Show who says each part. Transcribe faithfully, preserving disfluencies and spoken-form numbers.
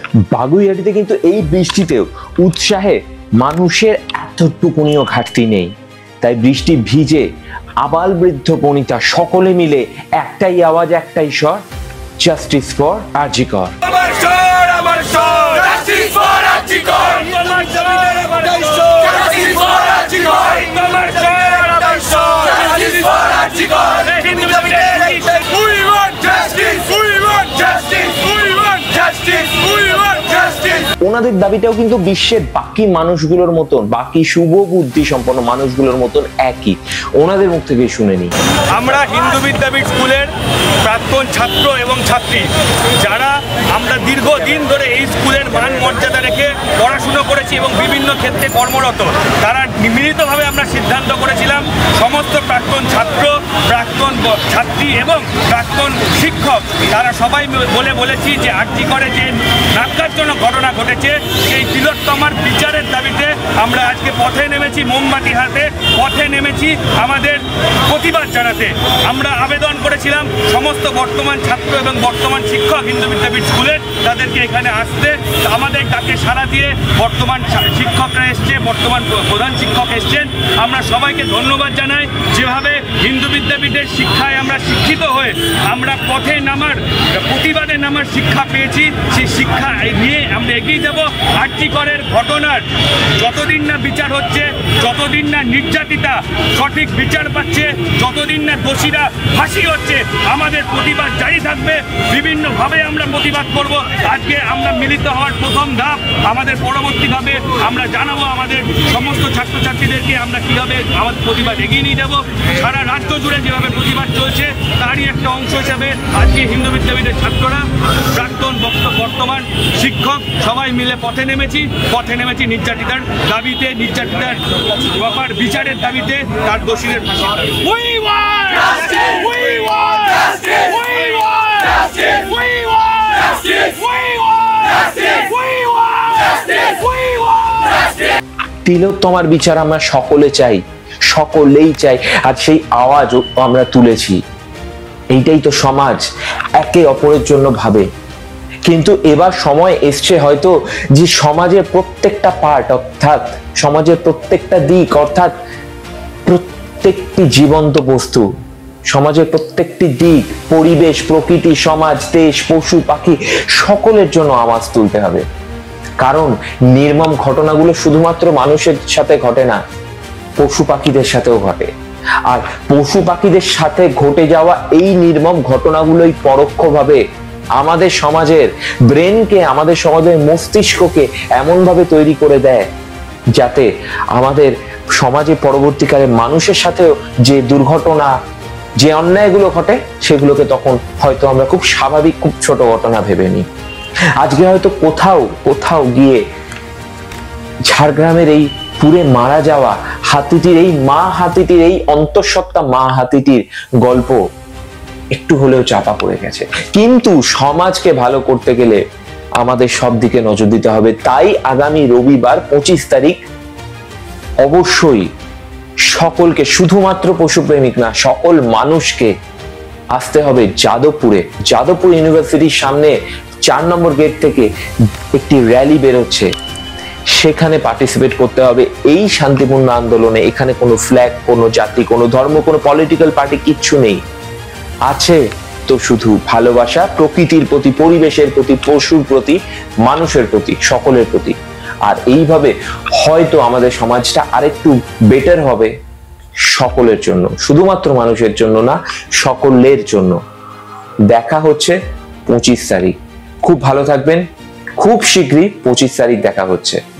Speaker 1: বাগুইআটিতে কিন্তু এই বৃষ্টিতেও উৎসাহে মানুষের এতটুকুনিও ঘাটতি নেই। তাই বৃষ্টি ভিজে আবাল বৃদ্ধ বনিতা সকলে মিলে একটাই আওয়াজ, একটাই স্বর, জাস্টিস ফর আর জি কর।
Speaker 2: আমার স্বর, আমার স্বর, জাস্টিস ফর আর জি কর। আমার স্বর, আমার স্বর, জাস্টিস ফর আর জি কর। আমার স্বর, আমার স্বর, জাস্টিস ফর আর জি কর। We want justice, we want justice, we want justice, we want justice.
Speaker 1: ওনাদের দাবিটাও কিন্তু বিশ্বের বাকি মানুষগুলোর মতন, বাকি শুভ বুদ্ধি সম্পন্ন মানুষগুলোর মতন একই। ওনাদের মুখ থেকে শুনে নি।
Speaker 3: আমরা হিন্দু বিদ্যাপীঠ স্কুলের প্রাক্তন ছাত্র এবং ছাত্রী, যারা আমরা দীর্ঘদিন ধরে এই স্কুলের মান মর্যাদা রেখে পড়াশুনো করেছি এবং বিভিন্ন ক্ষেত্রে কর্মরত, তারা মিলিতভাবে আমরা সিদ্ধান্ত করেছিলাম সমস্ত প্রাক্তন ছাত্র, প্রাক্তন ছাত্রী এবং প্রাক্তন শিক্ষক, তারা সবাই বলে বলেছি যে আরজি করে যে ন্যাক্কারজনক ঘটনা ঘটেছে সেই তিলোত্তমার বিচারের দাবিতে আমরা আজকে পথে নেমেছি, মোমবাতি হাতে পথে নেমেছি আমাদের প্রতিবাদ জানাতে। আমরা আবেদন করেছিলাম সমস্ত বর্তমান ছাত্র এবং বর্তমান শিক্ষক হিন্দু বিদ্যাপীঠ স্কুলের, তাদেরকে এখানে আসতে, আমাদের ডাকে সাড়া দিয়ে বর্তমান শিক্ষকরা এসছে, বর্তমান প্রধান শিক্ষক এসছেন। আমরা সবাইকে ধন্যবাদ জানাই, যেভাবে হিন্দু বিদ্যাপীঠের শিক্ষায় আমরা শিক্ষিত হয়ে আমরা পথে নামার, প্রতিবাদে নামার শিক্ষা পেয়েছি, সেই শিক্ষা নিয়ে আমরা এগিয়ে যাব। আরজি করের ঘটনার যতদিন না বিচার হচ্ছে, যতদিন না নির্যাতিতা সঠিক বিচার পাচ্ছে, যতদিন না দোষীরা ফাঁসি হচ্ছে, আমাদের প্রতিবাদ জারি থাকবে। বিভিন্নভাবে আমরা প্রতিবাদ করব। আজকে আমরা মিলিত হওয়ার প্রথম ধাপ, আমাদের পরবর্তীভাবে আমরা জানাবো আমাদের সমস্ত ছাত্রছাত্রীদেরকে আমরা কীভাবে আমাদের প্রতিবাদ এগিয়ে নিয়ে যাব। সারা রাজ্য জুড়ে যেভাবে প্রতিবাদ চলছে তারই একটা অংশ হিসাবে আজকে হিন্দু বিদ্যাপীঠের ছাত্ররা, প্রাক্তন বর্তমান শিক্ষক সবাই মিলে পথে নেমেছি। পথে নেমেছি নির্যাতিতার দাবিতে, নির্যাতিতার প্রপার বিচারের দাবিতে, তার দোষীদের ফাঁসি। We want justice! We want justice! We want justice! We want justice! We want justice! We want justice! We want justice!
Speaker 1: তিলোত্তমার বিচার আমরা সকলে চাই, সকলেই চাই, আর সেই আওয়াজ আমরা তুলেছি। এইটাই তো সমাজ একে অপরের জন্য ভাবে। কিন্তু এবার সময় এসছে হয়তো যে সমাজের প্রত্যেকটা পার্ট, অর্থাৎ সমাজের প্রত্যেকটা দিক, অর্থাৎ প্রত্যেকটি জীবন্ত বস্তু, সমাজের প্রত্যেকটি দিক, পরিবেশ, প্রকৃতি, সমাজ, দেশ, পশু পাখি সকলের জন্য আওয়াজ তুলতে হবে। কারণ নির্মম ঘটনাগুলো শুধুমাত্র মানুষের সাথে ঘটে না, পশু পাখিদের সাথেও ঘটে। আর পশু পাখিদের সাথে ঘটে যাওয়া এই নির্মম ঘটনাগুলোই পরোক্ষভাবে আমাদের সমাজের ব্রেনকে, আমাদের সমাজের মস্তিষ্ককে এমন ভাবে তৈরি করে দেয় যাতে আমাদের সমাজে পরবর্তীকালে মানুষের সাথেও যে দুর্ঘটনা, যে অন্যায়গুলো ঘটে সেগুলোকে তখন হয়তো আমরা খুব স্বাভাবিক, খুব ছোট ঘটনা ভেবে নিই। আজকে হয়তো কোথাও কোথাও গিয়ে ঝাড়গ্রামের এই পুরে মারা যাওয়া হাতিটির, এই মা হাতিটির, এই অন্তঃসত্ত্বা মা হাতিটির গল্প একটু হলেও চাপা পড়ে গেছে। কিন্তু সমাজকে ভালো করতে গেলে আমাদের সব দিকে নজর দিতে হবে। তাই আগামী রবিবার পঁচিশ তারিখ অবশ্যই সকলকে, শুধুমাত্র পশুপ্রেমিক না, সকল মানুষকে আসতে হবে যাদবপুরে। যাদবপুর ইউনিভার্সিটির সামনে চার নম্বর গেট থেকে একটি র্যালি বেরোচ্ছে, সেখানে পার্টিসিপেট করতে হবে এই শান্তিপূর্ণ আন্দোলনে। এখানে কোনো ফ্ল্যাগ, কোনো জাতি, কোনো ধর্ম, কোনো পলিটিক্যাল পার্টি কিচ্ছু নেই। আছে তো শুধু ভালোবাসা, প্রকৃতির প্রতি, পরিবেশের প্রতি, পশুর প্রতি, মানুষের প্রতি, সকলের প্রতি। আর এইভাবে হয়তো আমাদের সমাজটা আরেকটু বেটার হবে সকলের জন্য, শুধুমাত্র মানুষের জন্য না, সকলের জন্য। দেখা হচ্ছে পঁচিশ তারিখ। খুব ভালো থাকবেন। খুব শীঘ্রই পঁচিশ তারিখ দেখা হচ্ছে।